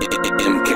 MK.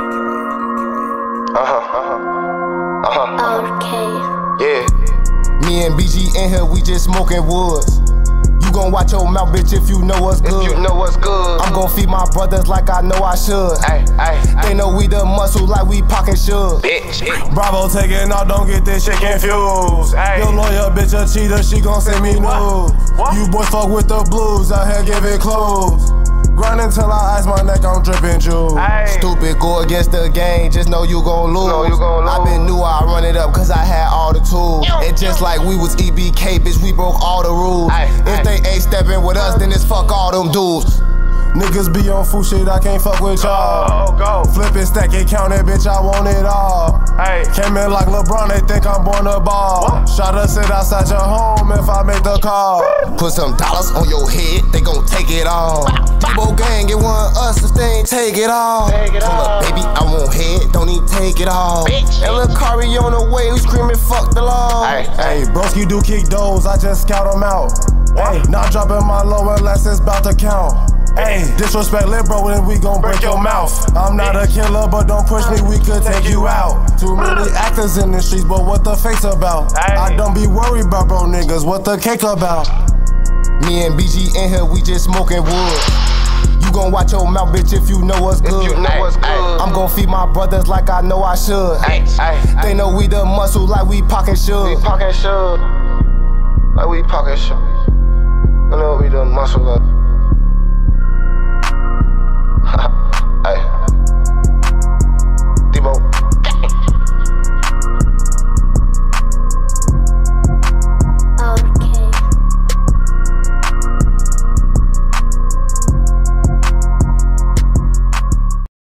Okay. Yeah. Me and BG in here, we just smoking woods. You gon' watch your mouth, bitch, if you know what's good. If you know what's good. I'm gon' feed my brothers like I know I should. They know we the muscle like we pocket Suge. Bitch. Bravo taking off, don't get this shit confused. Your lawyer bitch a cheater, she gon' send me news. You boys fuck with the blues, out here giving clues. Grinding till I ice my neck, I'm dripping juice. Stupid, go against the game, just know you gon' lose. I been knew I run it up cause I had all the tools. And just like we was EBK, bitch, we broke all the rules. If they ain't stepping with us, then it's fuck all them dudes. Niggas be on fool shit, I can't fuck with y'all. Flip it, stack it, count it, bitch, I want it all. Came in like LeBron, they think I'm born to ball. Shot sit outside your home if I make the call. Put some dollars on your head, they gon' take it all. Debo gang, it want us to stay, take it all. Pull up, baby, I want head, don't even take it all. And Lil Kari on the way, we screaming fuck the law. Hey, broski do kick those, I just count them out. Not dropping my low unless it's about to count. Disrespect LilB, bro, then we gon' break your mouth. I'm not a killer, but don't push me, we could take you out. Too many actors in the streets, but what the face about? I don't be worried about bro niggas, what the cake about? Me and BG in here, we just smoking wood. You gon' watch your mouth, bitch, if you know what's good. I'm gon' feed my brothers like I know I should. They know we the muscle like we pocket Suge. Like we pocket Suge. They know we the muscle like. Hey.